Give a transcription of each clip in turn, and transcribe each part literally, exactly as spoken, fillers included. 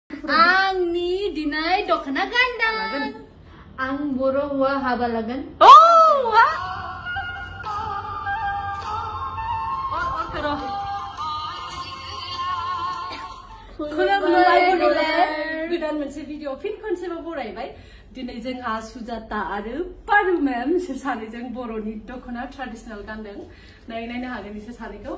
आंनि दिनै दखना गानदों। आं बर' हौवा हाबा लागोन। Oh, what? On, on करो। खुलुमबाय बड'लेण्ड। गोदान मोनसे भिडिअ फिन खनसेबा बरायबाय। दिनै जोंहा सुजाता आरो पारु मैम बिसोर सानैजों बर'नि दखना ट्रेडिशनल गानदों। नाय नायनो हागोन बिसोर सानैखौ।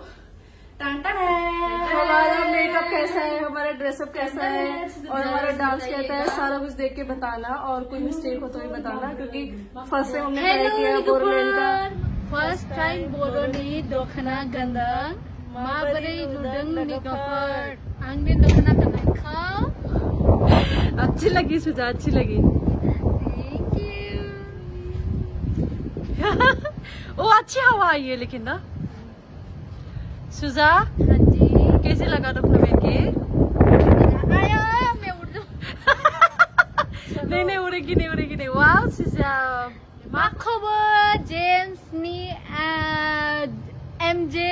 हमारा मेकअप कैसा है, हमारा ड्रेसअप कैसा है और हमारा डांस कैसा है, सारा कुछ देख के बताना और कोई मिस्टेक हो तो भी बताना, क्योंकि फर्स्ट टाइम हमने ट्राई किया बोरोलैंड का। फर्स्ट टाइम बर'नि दखना गानदों। माबोरै नुदों मेकअपर? आंनि दखना गाननायखौ अच्छी लगी सुजा, अच्छी लगी। Thank you. ओ अच्छी हवा आई है लेकिन ना। सुजा, हाँ जी, कैसे लगा दखना पहन के? आया मैं उड़ जाऊं। नहीं नहीं उड़ेगी नहीं उड़ेगी नहीं। वाह सुजा। मा खबर जेम्स नि एमजे?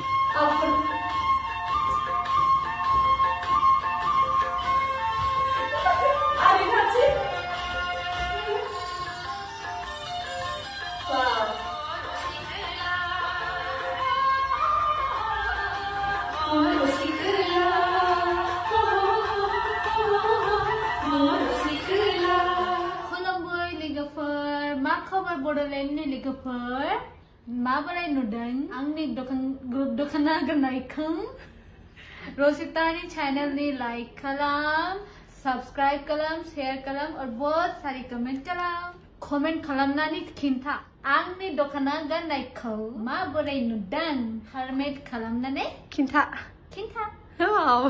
मा खबर बड'लेण्डनि लोगोफोर? माबोरै नुदों आंनि दखना गाननायखौ? रसितानि चैनलनि लाइक खालाम, सब्सक्राइब खालाम, शेयर खालाम और बहुत सारी कमेंट खालाम। कमेंट खालामनानै खिन्था आंनि दखना गाननायखौ माबोरै नुदों? कमेंट खालामनानै खिन्था खिन्था। वाव।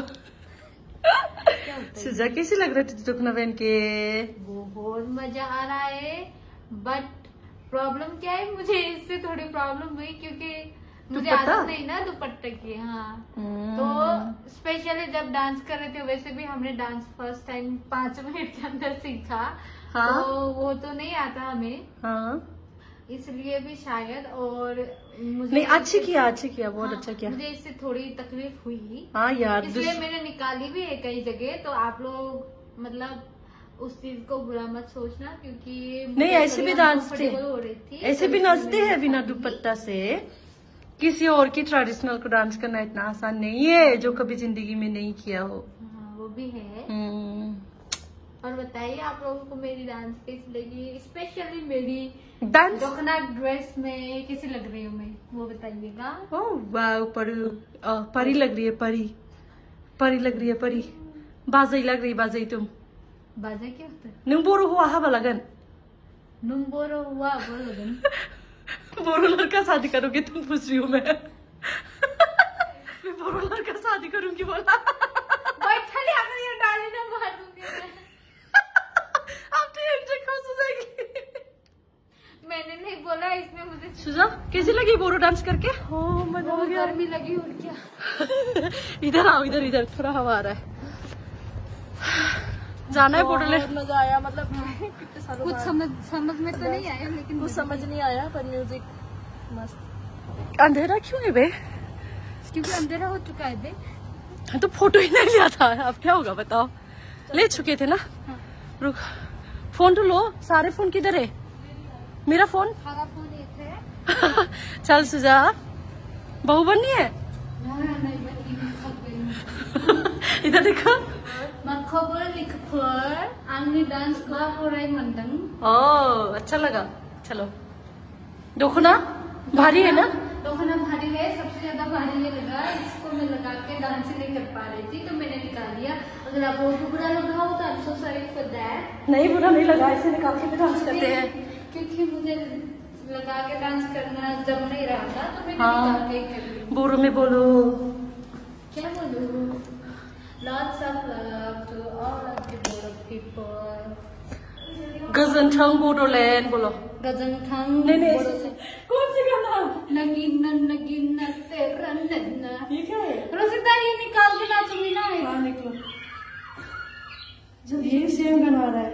सुजा कैसी लग रही थी दखना पहन के? बहुत मजा आ रहा है, बट प्रॉब्लम क्या है, मुझे इससे थोड़ी प्रॉब्लम हुई क्योंकि मुझे आदत नहीं ना दुपट्टे की। हाँ, तो स्पेशली जब डांस कर रहे थे, वैसे भी हमने डांस फर्स्ट टाइम पांच मिनट के अंदर सीखा। हाँ? तो वो तो नहीं आता हमें। हाँ? इसलिए भी शायद, और मुझे नहीं अच्छी किया अच्छी किया बहुत हाँ, अच्छा किया। मुझे इससे थोड़ी तकलीफ हुई। हाँ यार, इसलिए मैंने निकाली भी है कई जगह। तो आप लोग मतलब उस चीज को बुरा मत सोचना, क्योंकि नहीं ऐसे भी नाचते हो रही थी, ऐसे भी नाचते हैं बिना दुपट्टा से। किसी और की ट्रेडिशनल को डांस करना इतना आसान नहीं है जो कभी जिंदगी में नहीं किया हो। हाँ, वो भी है। और बताइए आप लोगों को मेरी डांस कैसी लगी, स्पेशली मेरी डांस दखना ड्रेस में कैसी लग रही हूँ मैं, वो बताइएगा। ओह वाह, परी परी लग रही है, परी परी लग रही है, परी बाजई लग रही, बाजई तुम। बाजा क्या होता है? नों बोरो हुआ हाबा लगन। नों बोरो हुआ हाबा लगन। बोरो लड़का शादी करोगे तुम? पूछ रही हूँ मैं। मैं बोरो लड़का शादी करूंगी बोला। बैठली अगर ये डाली ना मार दूंगी मैं। अब तो एक जगह फंस जाएगी। मैंने नहीं बोला, इसमें मुझे। सुजा कैसी लगी बोरो डांस करके? ओह मजा आ गया। गर्मी लगी और क्या। इधर आओ, इधर इधर थोड़ा हवा आ रहा है। जाना है बॉर्डरलैंड। मजा आया, मतलब कितने सालों कुछ समझ समझ में तो नहीं आया, लेकिन कुछ समझ नहीं आया, पर म्यूजिक मस्त। अंधेरा क्यों है बे? क्योंकि अंधेरा हो चुका है बे। हाँ, तो फोटो ही नहीं लिया था। अब क्या होगा बताओ? ले चुके थे ना। हाँ। रुक, फोन तो लो। सारे फोन किधर है? मेरा फोन सारा फोन एक है। चल सुजा, बहू बननी है। इधर देखो। खबर लिख पर आंनि डांस का बोराय मंदन। ओह अच्छा लगा। चलो, दखना भारी है ना? दखना भारी है, सबसे ज्यादा भारी ये लगा। इसको मैं लगा के डांस नहीं कर पा रही थी, तो मैंने निकाल दिया। अगर आप लोगों को बुरा लगा हो तो I am so sorry for that. नहीं बुरा नहीं लगा, ऐसे निकाल के डांस करते हैं। क्योंकि मुझे लगा के डांस करना जब नहीं रहा था, तो मैंने हाँ, निकाल के कर लिया। बोरो में बोलो। क्या बोलूं? Lots of love to all of the Boro people. गजनथांग Bodoland बोलो। गजनथांग नहीं नहीं कौन सी गाना? नगीना नगीना तेरा नन्ना। ये क्या है? रोसिता ये निकाल के नाचूंगी ना। हाँ निकलो। जब ये सेम गाना आ रहा है।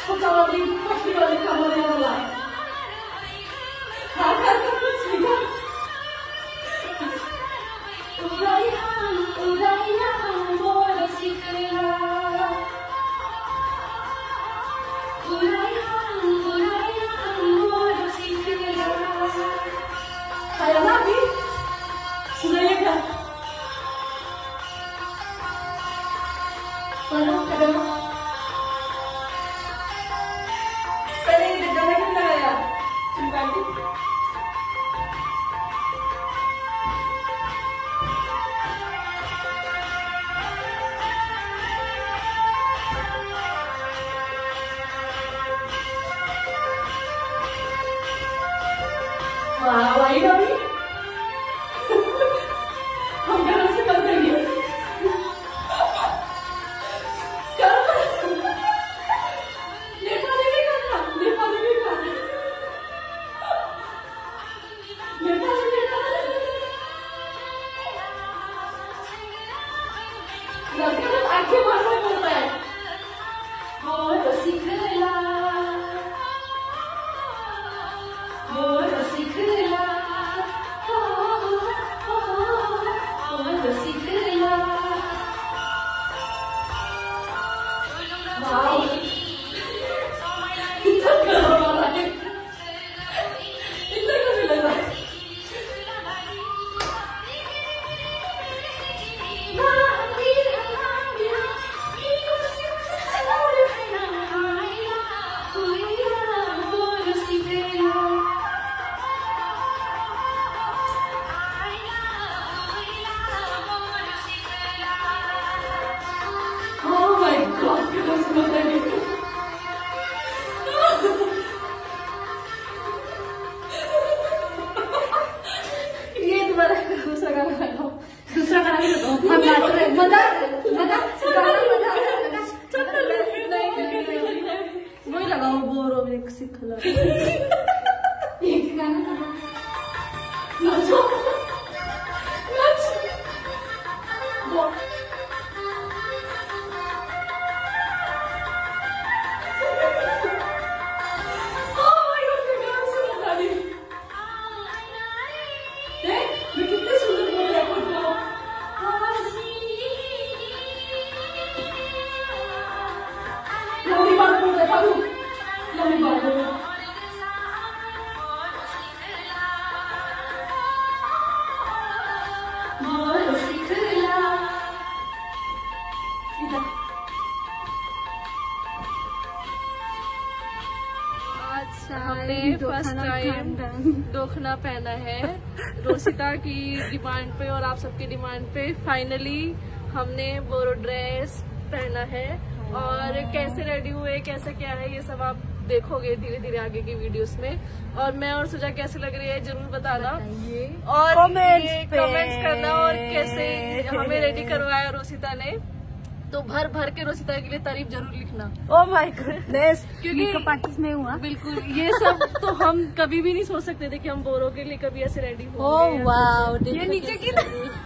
Sejauh ini pasti balik kamar yang lain. Harga kemudian. Uraian, uraian, boleh siklah. Uraian, uraian, boleh siklah. Kayak Nabi, sebenarnya kan? Mana ada? Kalian tidak jalan ke ya? Coba ni. Wah, wah ini Nabi. Kamu jangan sekali lagi. दूसरा गाना भी तो हम नाच रहे मजा मजा गाना मजा वही लगाओ बोरो एक सिखला एक गाना नाचो नाचो हमने फर्स्ट टाइम दोखना पहना है रोसिता की डिमांड पे और आप सबकी डिमांड पे। फाइनली हमने बोरो ड्रेस पहना है और कैसे रेडी हुए कैसे क्या है ये सब आप देखोगे धीरे धीरे आगे की वीडियोस में। और मैं और सुजा कैसे लग रही है जरूर बताना और कमेंट्स करना और कैसे हमें रेडी करवाया रोसिता ने तो भर भर के रोसिता के लिए तारीफ जरूर लिखना। ओह माय गॉडनेस, क्योंकि पार्टीज में हुआ बिल्कुल ये सब तो हम कभी भी नहीं सोच सकते थे कि हम बोरो के लिए कभी ऐसे रेडी हो। ओह वाओ, ये नीचे की